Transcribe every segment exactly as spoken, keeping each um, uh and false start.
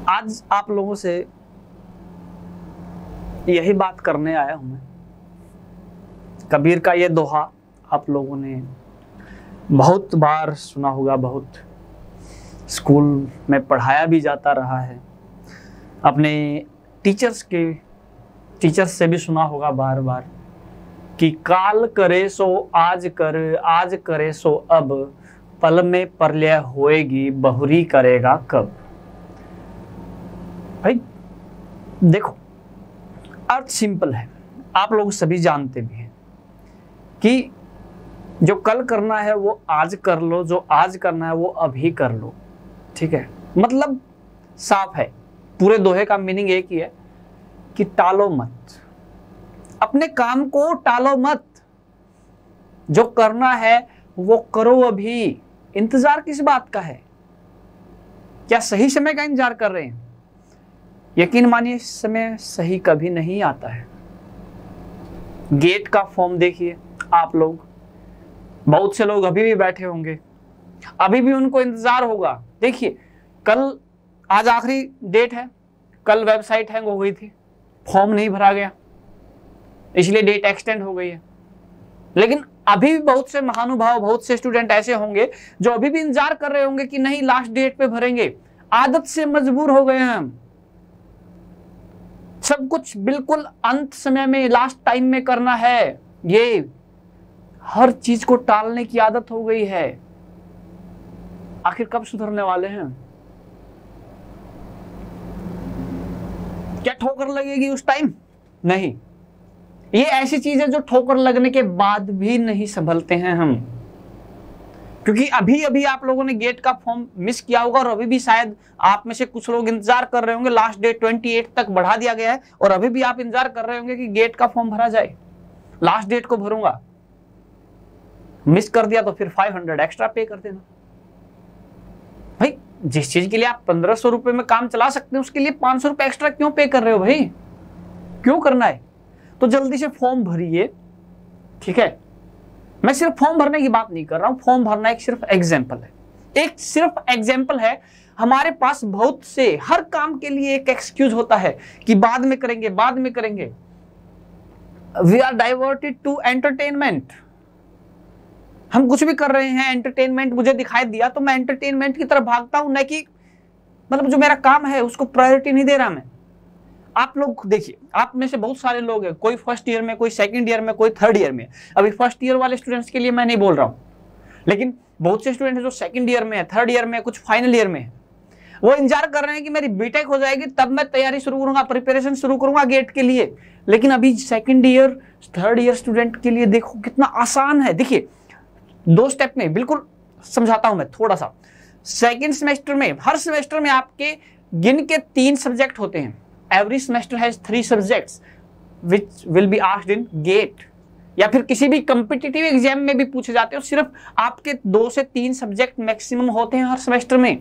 आज आप लोगों से यही बात करने आया हूं मैं। कबीर का ये दोहा आप लोगों ने बहुत बार सुना होगा, बहुत स्कूल में पढ़ाया भी जाता रहा है, अपने टीचर्स के टीचर्स से भी सुना होगा बार बार कि काल करे सो आज कर, आज करे सो अब, पल में प्रलय होएगी बहुरी करेगा कब। भाई देखो, अर्थ सिंपल है, आप लोग सभी जानते भी हैं कि जो कल करना है वो आज कर लो, जो आज करना है वो अभी कर लो। ठीक है, मतलब साफ है। पूरे दोहे का मीनिंग एक ही है कि टालो मत, अपने काम को टालो मत, जो करना है वो करो अभी। इंतजार किस बात का है? क्या सही समय का इंतजार कर रहे हैं? यकीन मानिए समय सही कभी नहीं आता है। गेट का फॉर्म देखिए, आप लोग, बहुत से लोग अभी भी बैठे होंगे, अभी भी उनको इंतजार होगा। देखिए, कल आज आखिरी डेट है, कल वेबसाइट हैंग हो गई थी, फॉर्म नहीं भरा गया, इसलिए डेट एक्सटेंड हो गई है। लेकिन अभी भी बहुत से महानुभाव, बहुत से स्टूडेंट ऐसे होंगे जो अभी भी इंतजार कर रहे होंगे कि नहीं लास्ट डेट पे भरेंगे। आदत से मजबूर हो गए हैं हम, सब कुछ बिल्कुल अंत समय में, लास्ट टाइम में करना है। ये हर चीज को टालने की आदत हो गई है। आखिर कब सुधरने वाले हैं? क्या ठोकर लगेगी उस टाइम? नहीं। ये ऐसी चीज है जो ठोकर लगने के बाद भी नहीं संभलते हैं हम, क्योंकि अभी अभी आप लोगों ने गेट का फॉर्म मिस किया होगा और अभी भी शायद आप में से कुछ लोग इंतजार कर रहे होंगे। लास्ट डेट अट्ठाईस तक बढ़ा दिया गया है और अभी भी आप इंतजार कर रहे होंगे कि गेट का फॉर्म भरा जाए, लास्ट डेट को भरूंगा। मिस कर दिया तो फिर पाँच सौ एक्स्ट्रा पे कर देना। भाई जिस चीज के लिए आप पंद्रह सौ रुपए में काम चला सकते हैं उसके लिए पांच सौ रुपए एक्स्ट्रा क्यों पे कर रहे हो? भाई क्यों करना है? तो जल्दी से फॉर्म भरिए। ठीक है, मैं सिर्फ फॉर्म भरने की बात नहीं कर रहा हूं, फॉर्म भरना एक सिर्फ एग्जाम्पल है, एक सिर्फ एग्जाम्पल है। हमारे पास बहुत से हर काम के लिए एक एक्सक्यूज होता है कि बाद में करेंगे, बाद में करेंगे। We are diverted to entertainment. हम कुछ भी कर रहे हैं, एंटरटेनमेंट मुझे दिखाई दिया तो मैं एंटरटेनमेंट की तरफ भागता हूं, न कि मतलब जो मेरा काम है उसको प्रायोरिटी नहीं दे रहा मैं। आप लोग देखिए, आप में से बहुत सारे लोग हैं, कोई फर्स्ट ईयर में, कोई सेकंड ईयर में, कोई थर्ड ईयर में। अभी फर्स्ट ईयर वाले स्टूडेंट्स के लिए मैं नहीं बोल रहा हूं, लेकिन बहुत से स्टूडेंट हैं जो सेकंड ईयर में है, थर्ड ईयर में, कुछ फाइनल ईयर में है। वो इंतजार कर रहे हैं कि मेरी बीटेक हो जाएगी तब मैं तैयारी शुरू करूंगा, प्रिपरेशन शुरू करूंगा गेट के लिए। लेकिन अभी second year, third year student के लिए देखो कितना आसान है। देखिए, दो स्टेप में बिल्कुल समझाता हूं मैं थोड़ा सा। सेकेंड सेमेस्टर में, हर सेमेस्टर में आपके गिन के तीन सब्जेक्ट होते हैं। Every semester has three subjects which will be asked in GATE, या फिर किसी भी कम्पिटिटिव एग्जाम में भी पूछे जाते हो। सिर्फ आपके दो से तीन सब्जेक्ट मैक्सिमम होते हैं हर सेमेस्टर में,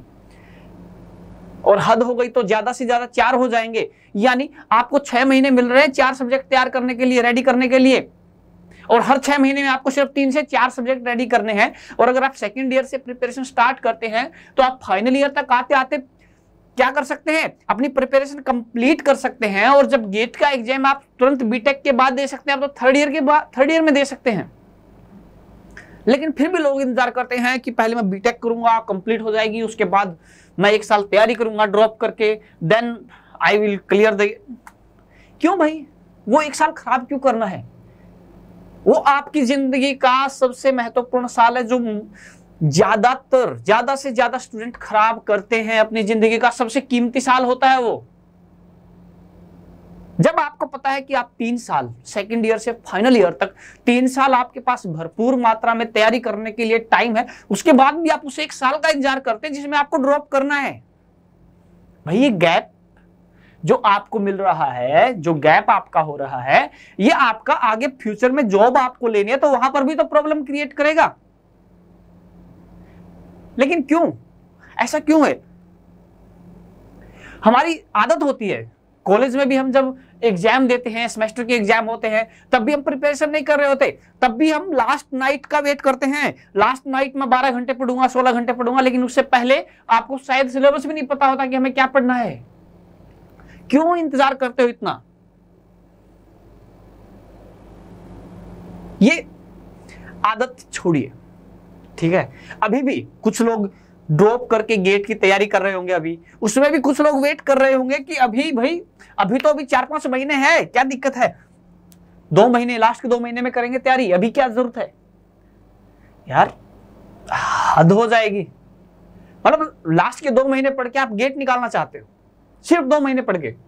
और हद हो गई तो ज्यादा से ज्यादा चार हो जाएंगे। यानी आपको छह महीने मिल रहे हैं चार सब्जेक्ट तैयार करने के लिए, रेडी करने के लिए, और हर छह महीने में आपको सिर्फ तीन से चार सब्जेक्ट रेडी करने हैं। और अगर आप सेकेंड ईयर से प्रिपरेशन स्टार्ट करते हैं तो आप फाइनल ईयर तक आते आते क्या कर सकते हैं? अपनी प्रिपरेशन कंप्लीट कर सकते हैं, और जब गेट का एग्जाम आप तुरंत बीटेक के बाद दे सकते हैं, आप तो थर्ड ईयर के बाद, थर्ड ईयर में दे सकते हैं। लेकिन फिर भी लोग इंतजार करते हैं कि पहले मैं बीटेक करूंगा, कंप्लीट हो जाएगी, उसके बाद मैं एक साल तैयारी करूंगा ड्रॉप करके, then I will clear the. क्यों भाई? वो एक साल खराब क्यों करना है? वो आपकी जिंदगी का सबसे महत्वपूर्ण साल है, जो ज्यादातर ज्यादा से ज्यादा स्टूडेंट खराब करते हैं। अपनी जिंदगी का सबसे कीमती साल होता है वो। जब आपको पता है कि आप तीन साल, सेकंड ईयर से फाइनल ईयर तक तीन साल आपके पास भरपूर मात्रा में तैयारी करने के लिए टाइम है, उसके बाद भी आप उसे एक साल का इंतजार करते हैं जिसमें आपको ड्रॉप करना है। भाई ये गैप जो आपको मिल रहा है, जो गैप आपका हो रहा है, ये आपका आगे फ्यूचर में जॉब आपको लेनी है तो वहां पर भी तो प्रॉब्लम क्रिएट करेगा। लेकिन क्यों? ऐसा क्यों है? हमारी आदत होती है, कॉलेज में भी हम जब एग्जाम देते हैं, सेमेस्टर के एग्जाम होते हैं, तब भी हम प्रिपरेशन नहीं कर रहे होते, तब भी हम लास्ट नाइट का वेट करते हैं। लास्ट नाइट में बारह घंटे पढ़ूंगा, सोलह घंटे पढ़ूंगा, लेकिन उससे पहले आपको शायद सिलेबस भी नहीं पता होता कि हमें क्या पढ़ना है। क्यों इंतजार करते हो इतना? ये आदत छोड़िए, ठीक है। अभी भी कुछ लोग ड्रॉप करके गेट की तैयारी कर रहे होंगे, अभी उसमें भी कुछ लोग वेट कर रहे होंगे कि अभी भाई अभी तो अभी चार पांच महीने हैं, क्या दिक्कत है, दो महीने लास्ट के दो महीने में करेंगे तैयारी, अभी क्या जरूरत है यार, हद हो जाएगी। मतलब लास्ट के दो महीने पढ़ के आप गेट निकालना चाहते हो, सिर्फ दो महीने पढ़ के।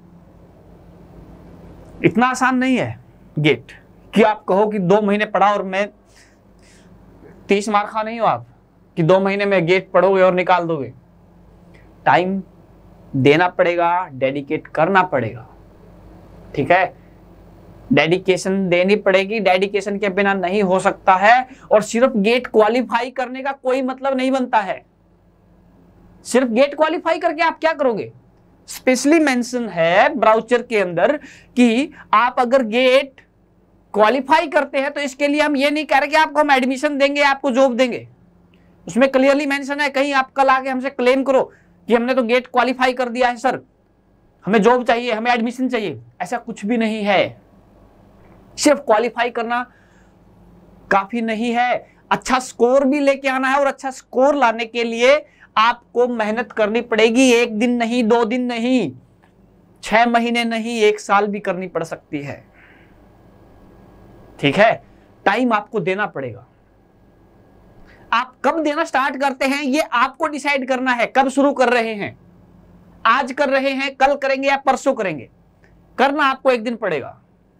इतना आसान नहीं है गेट कि आप कहो कि दो महीने पढ़ा और मैं तीस मार्क खा नहीं हो आप कि दो महीने में गेट पढ़ोगे और निकाल दोगे। टाइम देना पड़ेगा, डेडिकेट करना पड़ेगा, ठीक है। डेडिकेशन देनी पड़ेगी, डेडिकेशन के बिना नहीं हो सकता है। और सिर्फ गेट क्वालिफाई करने का कोई मतलब नहीं बनता है। सिर्फ गेट क्वालिफाई करके आप क्या करोगे? स्पेशली मेंशन है ब्राउचर के अंदर कि आप अगर गेट क्वालिफाई करते हैं तो इसके लिए हम ये नहीं कह रहे कि आपको हम एडमिशन देंगे, आपको जॉब देंगे। उसमें क्लियरली मेंशन है, कहीं आप कल आके हमसे क्लेम करो कि हमने तो गेट क्वालिफाई कर दिया है सर, हमें जॉब चाहिए, हमें एडमिशन चाहिए, ऐसा कुछ भी नहीं है। सिर्फ क्वालिफाई करना काफी नहीं है, अच्छा स्कोर भी लेके आना है। और अच्छा स्कोर लाने के लिए आपको मेहनत करनी पड़ेगी, एक दिन नहीं, दो दिन नहीं, छह महीने नहीं, एक साल भी करनी पड़ सकती है, ठीक है। टाइम आपको देना पड़ेगा। आप कब देना स्टार्ट करते हैं ये आपको डिसाइड करना है। कब शुरू कर रहे हैं, आज कर रहे हैं, कल करेंगे या परसों करेंगे, करना आपको एक दिन पड़ेगा।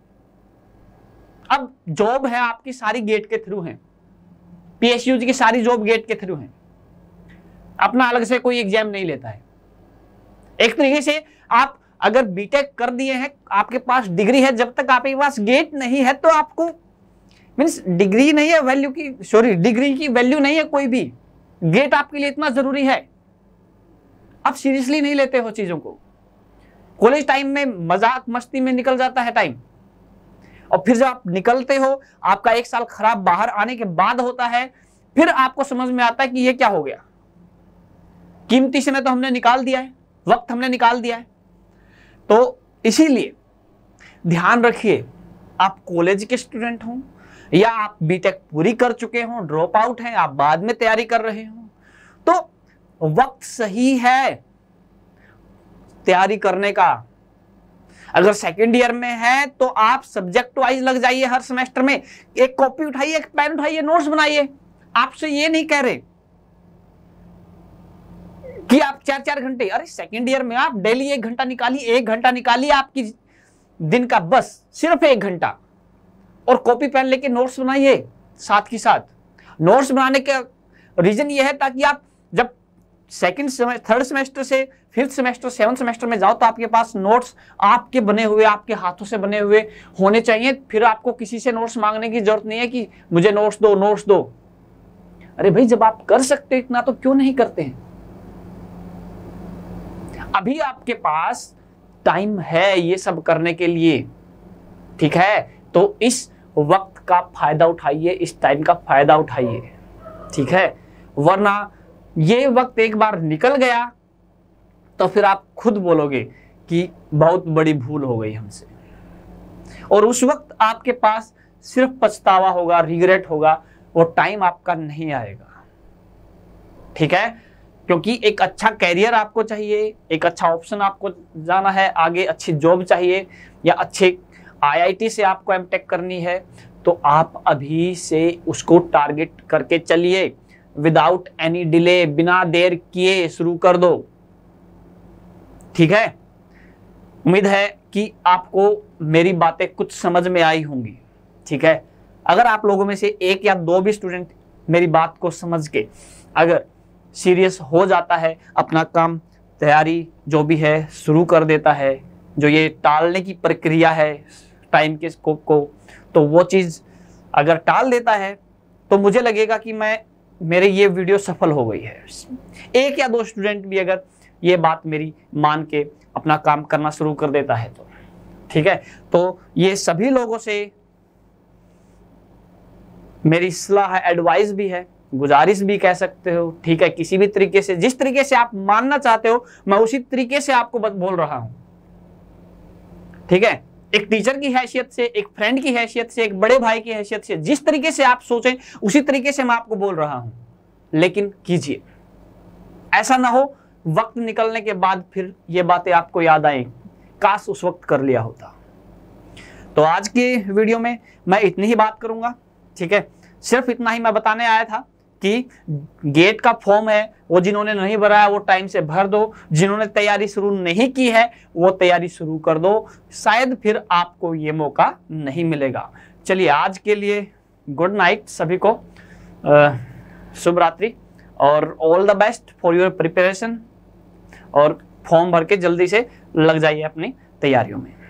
अब जॉब है आपकी सारी गेट के थ्रू है, पीएसयू की सारी जॉब गेट के थ्रू है, अपना अलग से कोई एग्जाम नहीं लेता है। एक तरीके से आप अगर बीटेक कर दिए हैं, आपके पास डिग्री है, जब तक आपके पास गेट नहीं है तो आपको मीन्स डिग्री नहीं है वैल्यू की, सॉरी डिग्री की वैल्यू नहीं है कोई भी, गेट आपके लिए इतना जरूरी है। आप सीरियसली नहीं लेते हो चीजों को। कॉलेज टाइम में मजाक मस्ती में निकल जाता है टाइम, और फिर जब आप निकलते हो, आपका एक साल खराब बाहर आने के बाद होता है, फिर आपको समझ में आता है कि ये क्या हो गया, कीमती समय तो हमने निकाल दिया है, वक्त हमने निकाल दिया है। तो इसीलिए ध्यान रखिए, आप कॉलेज के स्टूडेंट हो या आप बीटेक पूरी कर चुके हो, ड्रॉप आउट हैं, आप बाद में तैयारी कर रहे हो, तो वक्त सही है तैयारी करने का। अगर सेकेंड ईयर में है तो आप सब्जेक्ट वाइज लग जाइए हर सेमेस्टर में, एक कॉपी उठाइए, एक पेन उठाइए, नोट्स बनाइए। आपसे ये नहीं कह रहे कि आप चार चार घंटे, अरे सेकेंड ईयर में आप डेली एक घंटा निकालिए, एक घंटा निकालिए आपकी दिन का, बस सिर्फ एक घंटा, और कॉपी पेन लेके नोट्स बनाइए। साथ ही साथ नोट्स बनाने का रीजन ये है ताकि आप जब सेकंड थर्ड सेमेस्टर से फिफ्थ सेमेस्टर सेवंथ सेमेस्टर में जाओ तो आपके पास नोट्स आपके बने हुए, आपके हाथों से बने हुए होने चाहिए। फिर आपको किसी से नोट्स मांगने की जरूरत नहीं है कि मुझे नोट्स दो, नोट्स दो। अरे भाई, जब आप कर सकते हो इतना तो क्यों नहीं करते हैं? अभी आपके पास टाइम है ये सब करने के लिए, ठीक है। तो इस वक्त का फायदा उठाइए, इस टाइम का फायदा उठाइए, ठीक है। वरना ये वक्त एक बार निकल गया तो फिर आप खुद बोलोगे कि बहुत बड़ी भूल हो गई हमसे, और उस वक्त आपके पास सिर्फ पछतावा होगा, रिग्रेट होगा, वो टाइम आपका नहीं आएगा, ठीक है। क्योंकि एक अच्छा कैरियर आपको चाहिए, एक अच्छा ऑप्शन आपको जाना है आगे, अच्छी जॉब चाहिए या अच्छे आईआईटी से आपको एमटेक करनी है, तो आप अभी से उसको टारगेट करके चलिए, विदाउट एनी डिले, बिना देर किए शुरू कर दो, ठीक है। उम्मीद है कि आपको मेरी बातें कुछ समझ में आई होंगी, ठीक है। अगर आप लोगों में से एक या दो भी स्टूडेंट मेरी बात को समझ के अगर सीरियस हो जाता है, अपना काम तैयारी जो भी है शुरू कर देता है, जो ये टालने की प्रक्रिया है टाइम के स्कोप को, तो वो चीज़ अगर टाल देता है तो मुझे लगेगा कि मैं मेरे ये वीडियो सफल हो गई है। एक या दो स्टूडेंट भी अगर ये बात मेरी मान के अपना काम करना शुरू कर देता है तो, ठीक है। तो ये सभी लोगों से मेरी सलाह है, एडवाइस भी है, गुजारिश भी कह सकते हो, ठीक है। किसी भी तरीके से, जिस तरीके से आप मानना चाहते हो, मैं उसी तरीके से आपको बोल रहा हूं, ठीक है, एक टीचर की हैसियत से, एक फ्रेंड की हैसियत से, एक बड़े भाई की हैसियत से, जिस तरीके से आप सोचें उसी तरीके से मैं आपको बोल रहा हूं, लेकिन कीजिए। ऐसा ना हो वक्त निकलने के बाद फिर ये बातें आपको याद आए, काश उस वक्त कर लिया होता। तो आज के वीडियो में मैं इतनी ही बात करूंगा, ठीक है। सिर्फ इतना ही मैं बताने आया था कि गेट का फॉर्म है वो जिन्होंने नहीं भरा है वो टाइम से भर दो, जिन्होंने तैयारी शुरू नहीं की है वो तैयारी शुरू कर दो, शायद फिर आपको ये मौका नहीं मिलेगा। चलिए आज के लिए गुड नाइट सभी को, शुभ रात्रि और all the best for your preparation, और फॉर्म भर के जल्दी से लग जाइए अपनी तैयारियों में।